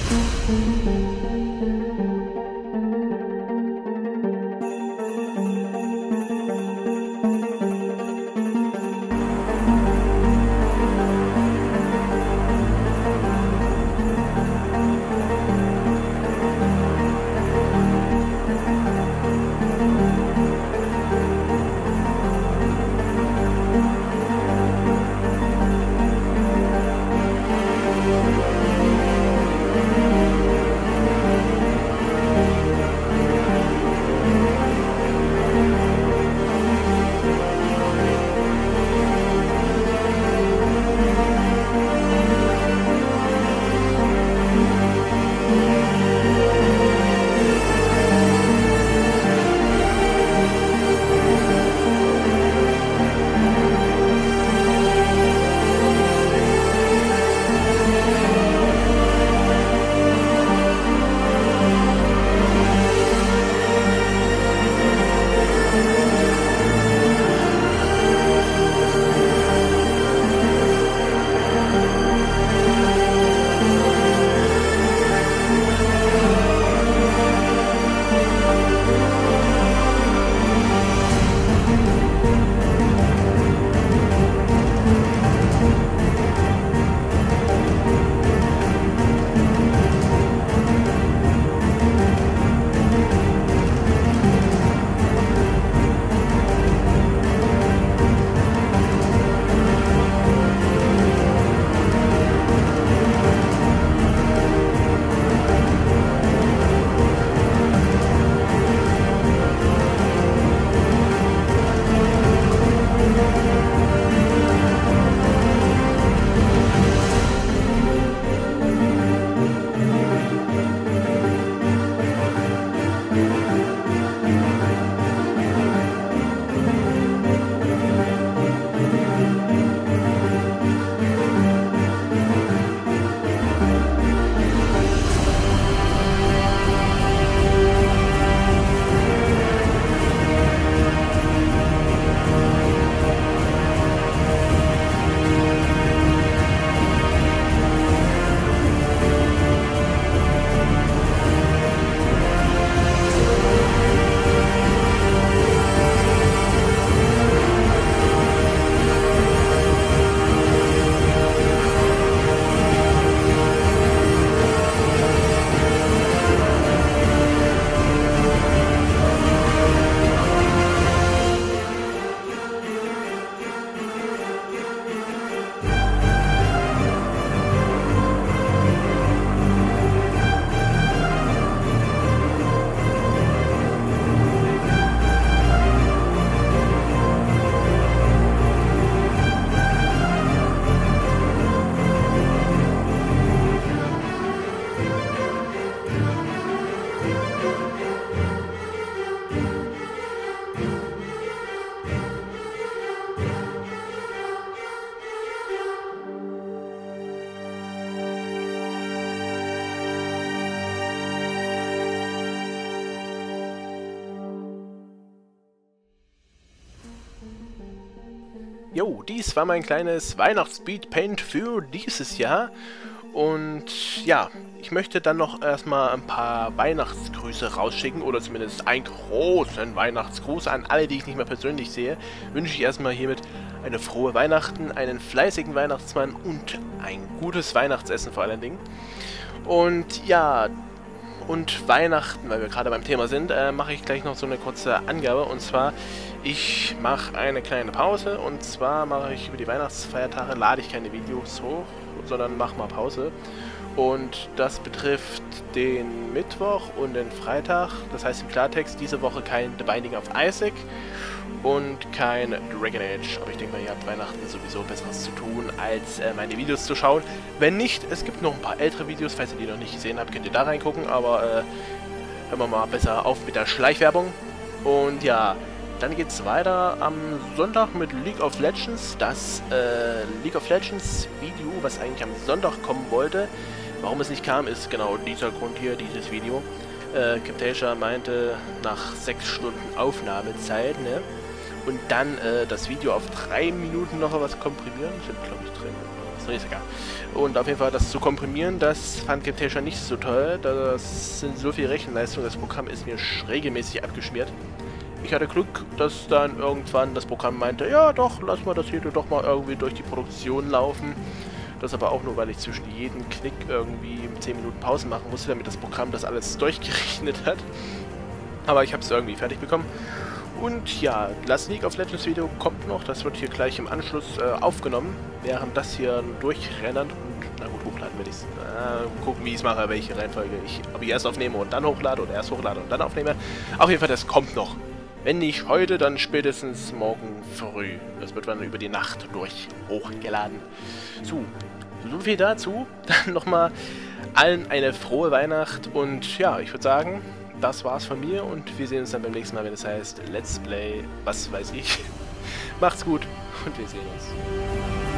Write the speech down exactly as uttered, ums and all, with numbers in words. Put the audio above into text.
Jo, dies war mein kleines Weihnachts-Speedpaint für dieses Jahr. Und ja, ich möchte dann noch erstmal ein paar Weihnachtsgrüße rausschicken, oder zumindest einen großen Weihnachtsgruß an alle, die ich nicht mehr persönlich sehe. Wünsche ich erstmal hiermit eine frohe Weihnachten, einen fleißigen Weihnachtsmann und ein gutes Weihnachtsessen vor allen Dingen. Und ja, und Weihnachten, weil wir gerade beim Thema sind, äh, mache ich gleich noch so eine kurze Angabe. Und zwar, ich mache eine kleine Pause. Und zwar mache ich über die Weihnachtsfeiertage, lade ich keine Videos hoch, sondern mache mal Pause. Und das betrifft den Mittwoch und den Freitag. Das heißt im Klartext, diese Woche kein The Binding of Isaac und kein Dragon Age. Aber ich denke mal, ihr habt Weihnachten sowieso Besseres zu tun, als äh, meine Videos zu schauen. Wenn nicht, es gibt noch ein paar ältere Videos. Falls ihr die noch nicht gesehen habt, könnt ihr da reingucken. Aber äh, hören wir mal besser auf mit der Schleichwerbung. Und ja, dann geht es weiter am Sonntag mit League of Legends. Das äh, League of Legends Video, was eigentlich am Sonntag kommen wollte. Warum es nicht kam, ist genau dieser Grund hier, dieses Video. Äh, Camtasia meinte, nach sechs Stunden Aufnahmezeit, ne? Und dann äh, das Video auf drei Minuten noch was komprimieren. Sind, glaube ich, drei Minuten. So ist egal. Und auf jeden Fall das zu komprimieren, das fand Camtasia nicht so toll. Das sind so viel Rechenleistung, das Programm ist mir regelmäßig abgeschmiert. Ich hatte Glück, dass dann irgendwann das Programm meinte, ja doch, lass mal das hier doch mal irgendwie durch die Produktion laufen. Das aber auch nur, weil ich zwischen jedem Knick irgendwie zehn Minuten Pause machen musste, damit das Programm das alles durchgerechnet hat. Aber ich habe es irgendwie fertig bekommen. Und ja, das League of Legends Video kommt noch, das wird hier gleich im Anschluss äh, aufgenommen, während das hier durchrennt und, na gut, hochladen will ich es. Äh, gucken, wie ich es mache, welche Reihenfolge ich, ob ich erst aufnehme und dann hochlade oder erst hochlade und dann aufnehme. Auf jeden Fall, das kommt noch. Wenn nicht heute, dann spätestens morgen früh. Das wird dann über die Nacht durch hochgeladen. So, so viel dazu. Dann nochmal allen eine frohe Weihnacht und ja, ich würde sagen, das war's von mir und wir sehen uns dann beim nächsten Mal, wenn es heißt Let's Play, was weiß ich. Macht's gut und wir sehen uns.